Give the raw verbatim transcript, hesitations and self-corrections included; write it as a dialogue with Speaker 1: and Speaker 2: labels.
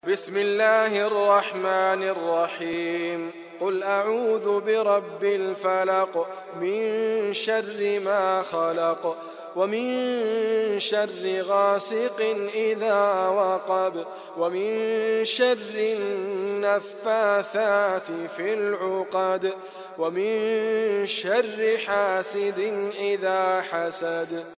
Speaker 1: بسم الله الرحمن الرحيم قل أعوذ برب الفلق من شر ما خلق ومن شر غاسق إذا وقب ومن شر النفاثات في العقد ومن شر حاسد إذا حسد.